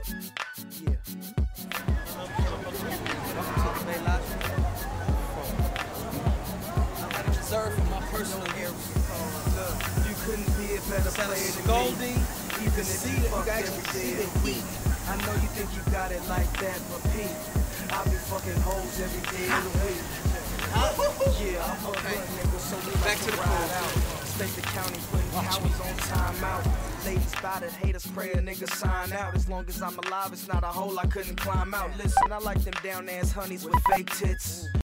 Yeah. Welcome to the Bayllegio. I got it reserved for my personal area. Look, you couldn't be a better player than Goldie, me. Even if you fuck every day of the week. I know you think you got it like that, but Pete, I be fucking hoes every day of the week. Yeah, I'm Okay. a nigga, so we Back like to the ride pool. out. State the county putting cowards on timeout. Ladies spotted, haters pray a nigga sign out. As long as I'm alive, it's not a hole I couldn't climb out. Listen, I like them down ass honeys with fake tits.